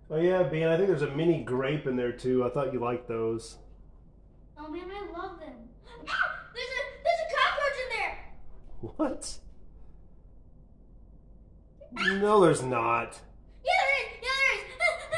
Oh yeah, Bean, I think there's a mini grape in there too. I thought you liked those. Oh man, I love them. Ah! There's a cockroach in there! What? No, there's not.